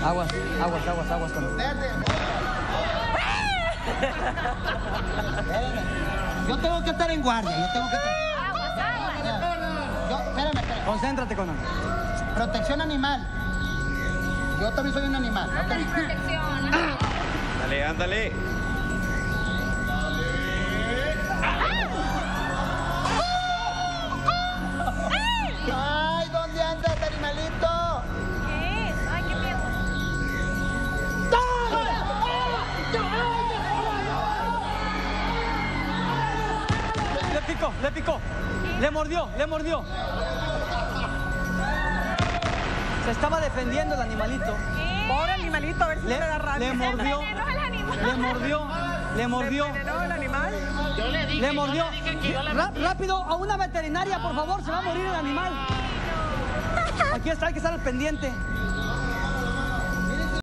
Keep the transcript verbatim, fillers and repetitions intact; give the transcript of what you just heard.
Aguas, aguas, aguas, aguas con... Espérate. Yo tengo que estar en guardia, yo tengo que estar... Aguas, aguas. Yo, espérame, espérame. Concéntrate, Conan. Protección animal. Yo también soy un animal. Ándale, ¿ok? protección. Dale, ándale. Ay, ¿dónde andas, animalito? ¿Qué es? Ay, qué miedo. Le picó, le picó. Le mordió, le mordió. Se estaba defendiendo el animalito. ¿Qué? Pobre animalito, a ver si Le, le da rabia. le mordió, Veneno el animal. le mordió, le mordió, ¿Se envenenó el animal? Yo le dije, le yo mordió. le dije que yo la Ra- Rápido, a una veterinaria, por favor, se va a morir el animal. Aquí está, hay que estar al pendiente.